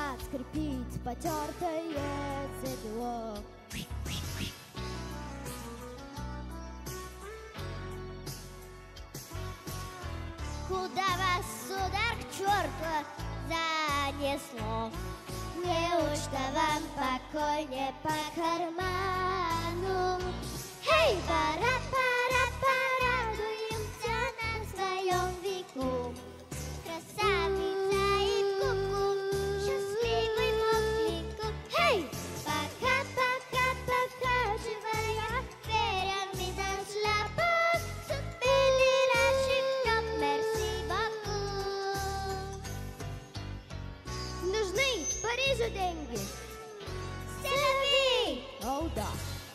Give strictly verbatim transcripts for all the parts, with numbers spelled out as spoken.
как скрипит потертое седло. Куда вас, сударь, к черту занесло? Неужто вам покой не по карману? Эй, пора, пора, порадуемся на своем веку. Красавица и куку, счастливый моклику. Эй, пока, пока, покачивая перьями на шляпах, супили расшибнем, мерси боку. Нужны Парижу деньги. Селфи! О, да.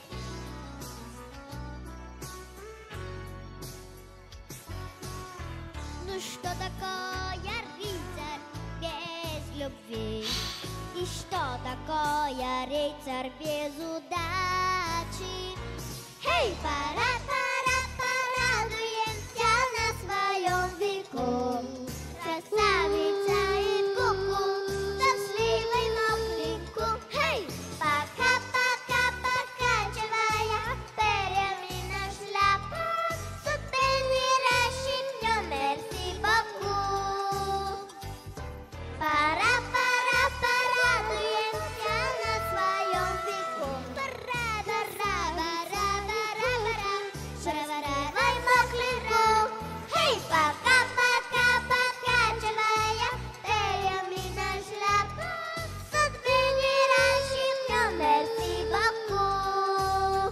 Ну что такое рыцарь без любви? И что такое рыцарь без удачи? Эй, пора, пора, порадуемся на своем веку. Красавица и куку, счастливый моклику. Эй, пока, пока, покачивая перьями на шляпах, супельми расшибнем, мерси боку. Пора, пора, порадуемся на своем веку. Пора, пора, пора, пора, пора, шароваравай моклику. Эй, пока, пока, покачивая перьями на шляпах, супельми расшибнем, мерси боку.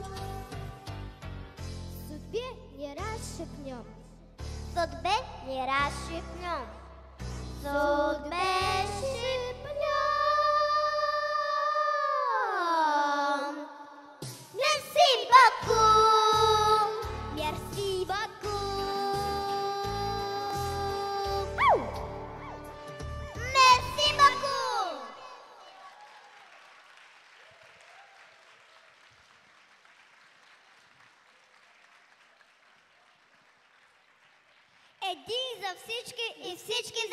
Судьбе не расшибнем. Судьбе не расшибнем. Судьбе шибнем. Мерси боку. Мерси боку. Мерси боку. Един за всички и всички